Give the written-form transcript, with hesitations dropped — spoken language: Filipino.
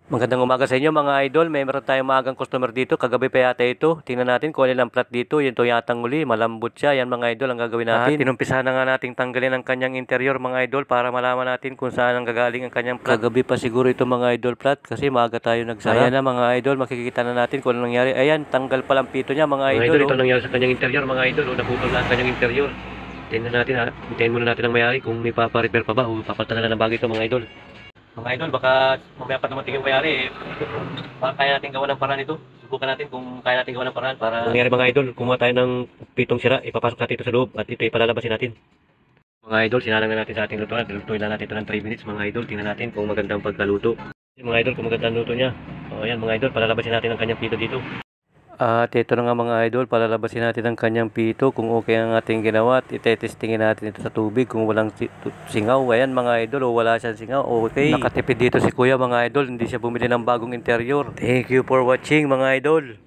Magandang umaga sa inyo mga idol. Meron tayong maagang customer dito. Kagabi pa yata ito. Tingnan natin kung ano ang plat dito. Yan to yatang uli. Malambot siya. Yan mga idol ang gagawin natin. Tinumpisahan na nga nating tanggalin ang kanyang interior mga idol para malaman natin kung saan ang gagaling ang kanyang plat. Kagabi pa siguro ito mga idol plat kasi maaga tayo nagsara. Ayan na mga idol. Makikita na natin kung ano nangyari. Ayan, tanggal pa lang pito niya mga idol. Ito nangyari sa kanyang interior mga idol. Naputol na ang kanyang interior. Tingnan natin ha. Hintayin muna natin ang mayari kung may paparepair pa ba o papalitan na ng bago ito mga idol. Mga idol, baka mamaya pa dumating yung mayari baka kaya natin gawa ng paraan ito. Subukan natin kung kaya natin gawa ng paraan para nangyari mga idol, kumuha tayo ng pitong sira, ipapasok natin ito sa loob at ito ipalalabasin natin. Mga idol, sinalang na natin sa ating lutuan. Lutuin lang natin ito ng 3 minutes mga idol. Tingnan natin kung magandang pagkaluto. Mga idol, kung magandang luto niya. O ayan mga idol, palalabasin natin ang kanyang pito dito. At ito na nga mga idol, palalabasin natin ang kanyang pito kung okay ang ating ginawa at itetestingin natin ito sa tubig kung walang singaw. Ayan mga idol, o wala siyang singaw, okay. Nakatipid dito si kuya mga idol, hindi siya bumili ng bagong interior. Thank you for watching mga idol.